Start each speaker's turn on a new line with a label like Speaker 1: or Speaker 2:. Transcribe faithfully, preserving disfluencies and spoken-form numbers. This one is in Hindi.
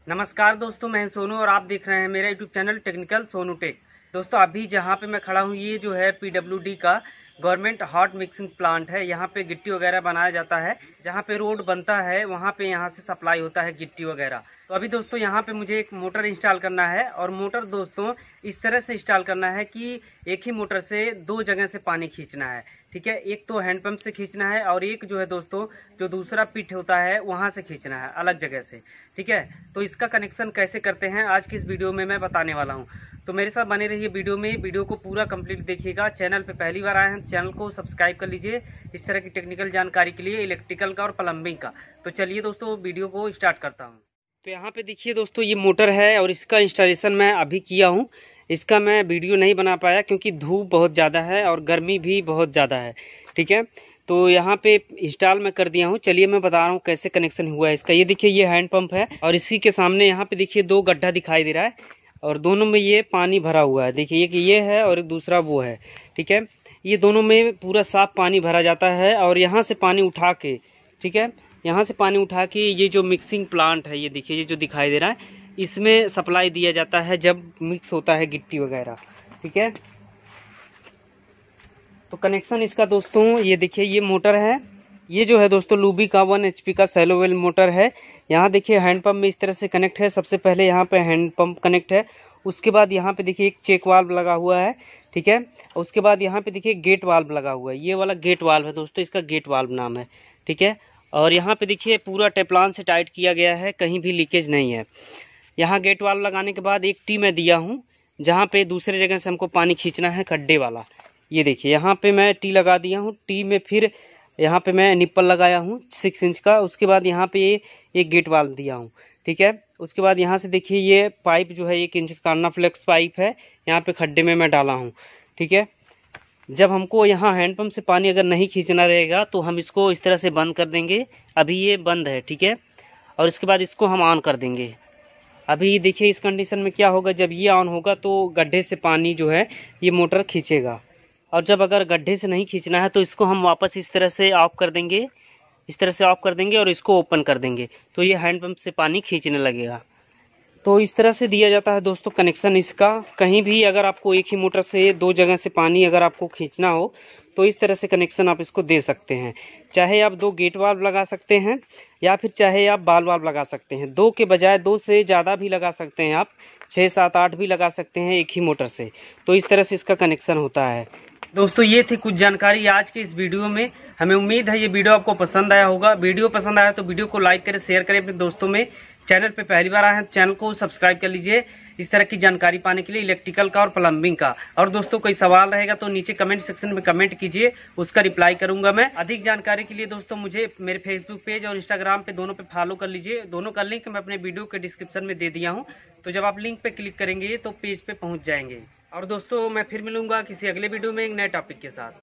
Speaker 1: नमस्कार दोस्तों, मैं सोनू और आप देख रहे हैं मेरा YouTube channel technical Sonu tech. दोस्तों अभी जहां पे मैं खड़ा हूं ये जो है पीडब्ल्यूडी का गवर्नमेंट हॉट मिक्सिंग प्लांट है। यहां पे गिट्टी वगैरह बनाया जाता है। जहां पे रोड बनता है वहां पे यहां से सप्लाई होता है गिट्टी वगैरह। तो अभी दोस्तों यहां पे मुझे एक मोटर इंस्टॉल करना है और मोटर दोस्तों इस तरह से इंस्टॉल करना है कि एक ही मोटर से दो जगह से पानी खींचना है। ठीक है, एक तो हैंडपंप से खींचना है और एक जो है दोस्तों जो दूसरा पिट होता है वहां से खींचना है अलग जगह से। ठीक है, तो इसका कनेक्शन कैसे करते हैं आज की इस वीडियो में मैं बताने वाला हूं। तो मेरे साथ बने रहिए वीडियो में, वीडियो को पूरा कंप्लीट देखिएगा। चैनल पे पहली बार आए हैं चैनल को सब्सक्राइब कर लीजिए इस तरह की टेक्निकल जानकारी के लिए, इलेक्ट्रिकल का और प्लम्बिंग का। तो चलिए दोस्तों वीडियो को स्टार्ट करता हूँ। तो यहाँ पे देखिए दोस्तों ये मोटर है और इसका इंस्टॉलेशन मैं अभी किया हूँ। इसका मैं वीडियो नहीं बना पाया क्योंकि धूप बहुत ज़्यादा है और गर्मी भी बहुत ज़्यादा है। ठीक है, तो यहाँ पे इंस्टॉल मैं कर दिया हूँ। चलिए मैं बता रहा हूँ कैसे कनेक्शन हुआ है इसका। ये देखिए ये हैंड पंप है और इसी के सामने यहाँ पे देखिए दो गड्ढा दिखाई दे रहा है और दोनों में ये पानी भरा हुआ है। देखिए एक ये है और एक दूसरा वो है। ठीक है, ये दोनों में पूरा साफ पानी भरा जाता है और यहाँ से पानी उठा के, ठीक है, यहाँ से पानी उठा के ये जो मिक्सिंग प्लांट है ये देखिए ये जो दिखाई दे रहा है इसमें सप्लाई दिया जाता है जब मिक्स होता है गिट्टी वगैरह। ठीक है, तो कनेक्शन इसका दोस्तों ये देखिए ये मोटर है। ये जो है दोस्तों लूबी का वन एचपी का सैलो वेल मोटर है। यहाँ देखिए हैंडपंप में इस तरह से कनेक्ट है। सबसे पहले यहाँ पे हैंडपंप कनेक्ट है, उसके बाद यहाँ पे देखिए एक चेक वाल्व लगा हुआ है। ठीक है, उसके बाद यहाँ पे देखिए गेट वाल्व लगा हुआ है। ये वाला गेट वाल्व है दोस्तों, इसका गेट वाल्व नाम है। ठीक है, और यहाँ पे देखिए पूरा टेफ्लॉन से टाइट किया गया है, कहीं भी लीकेज नहीं है। यहाँ गेट वाल्व लगाने के बाद एक टी मैं दिया हूँ जहाँ पे दूसरे जगह से हमको पानी खींचना है खड्डे वाला। ये देखिए यहाँ पे मैं टी लगा दिया हूँ। टी में फिर यहाँ पे मैं निप्पल लगाया हूँ सिक्स इंच का। उसके बाद यहाँ पे ये एक गेट वाल्व दिया हूँ। ठीक है, उसके बाद यहाँ से देखिए ये पाइप जो है एक इंच का कार्नाफ्लेक्स पाइप है, यहाँ पे खड्डे में मैं डाला हूँ। ठीक है, जब हमको यहाँ हैंडपम्प से पानी अगर नहीं खींचना रहेगा तो हम इसको इस तरह से बंद कर देंगे। अभी ये बंद है। ठीक है, और इसके बाद इसको हम ऑन कर देंगे। अभी देखिए इस कंडीशन में क्या होगा, जब ये ऑन होगा तो गड्ढे से पानी जो है ये मोटर खींचेगा और जब अगर गड्ढे से नहीं खींचना है तो इसको हम वापस इस तरह से ऑफ कर देंगे, इस तरह से ऑफ कर देंगे और इसको ओपन कर देंगे तो ये हैंडपंप से पानी खींचने लगेगा। तो इस तरह से दिया जाता है दोस्तों कनेक्शन इसका। कहीं भी अगर आपको एक ही मोटर से दो जगह से पानी अगर आपको खींचना हो तो इस तरह से कनेक्शन आप इसको दे सकते हैं। चाहे आप दो गेट वाल्व लगा सकते हैं या फिर चाहे आप बाल वाल्व लगा सकते हैं। दो के बजाय दो से ज़्यादा भी लगा सकते हैं, आप छः सात आठ भी लगा सकते हैं एक ही मोटर से। तो इस तरह से इसका कनेक्शन होता है। दोस्तों ये थी कुछ जानकारी आज के इस वीडियो में। हमें उम्मीद है ये वीडियो आपको पसंद आया होगा। वीडियो पसंद आया तो वीडियो को लाइक करें, शेयर करें अपने दोस्तों में। चैनल पे पहली बार आए हैं चैनल को सब्सक्राइब कर लीजिए इस तरह की जानकारी पाने के लिए, इलेक्ट्रिकल का और प्लम्बिंग का। और दोस्तों कोई सवाल रहेगा तो नीचे कमेंट सेक्शन में कमेंट कीजिए, उसका रिप्लाई करूंगा मैं। अधिक जानकारी के लिए दोस्तों मुझे मेरे फेसबुक पेज और इंस्टाग्राम पे दोनों पे फॉलो कर लीजिए। दोनों का लिंक मैं अपने वीडियो के डिस्क्रिप्शन में दे दिया हूँ, तो जब आप लिंक पे क्लिक करेंगे तो पेज पे पहुँच जाएंगे। और दोस्तों मैं फिर मिलूंगा किसी अगले वीडियो में एक नए टॉपिक के साथ।